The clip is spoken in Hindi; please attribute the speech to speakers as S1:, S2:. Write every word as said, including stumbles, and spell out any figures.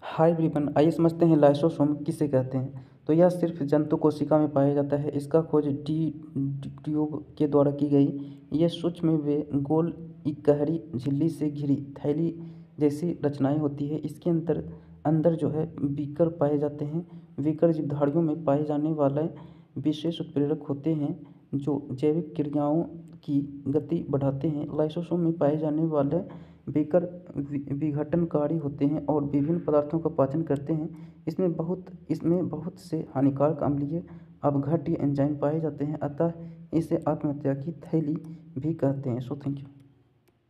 S1: हाय एवरीवन, आइए समझते हैं लाइसोसोम किसे कहते हैं। तो यह सिर्फ जंतु कोशिका में पाया जाता है। इसका खोज डी ट्यूब के द्वारा की गई। ये सूक्ष्म वे गोल इकहरी झिल्ली से घिरी थैली जैसी रचनाएं होती है। इसके अंदर अंदर जो है बीकर पाए जाते हैं। बीकर जीवधारियों में पाए जाने वाले विशेष उत्प्रेरक होते हैं जो जैविक क्रियाओं की गति बढ़ाते हैं। लाइसोसोम में पाए जाने वाले बीकर विघटनकारी होते हैं और विभिन्न पदार्थों का पाचन करते हैं। इसमें बहुत इसमें बहुत से हानिकारक अम्लीय अपघट्य एंजाइम पाए जाते हैं, अतः इसे आत्महत्या की थैली भी कहते हैं। So thank you.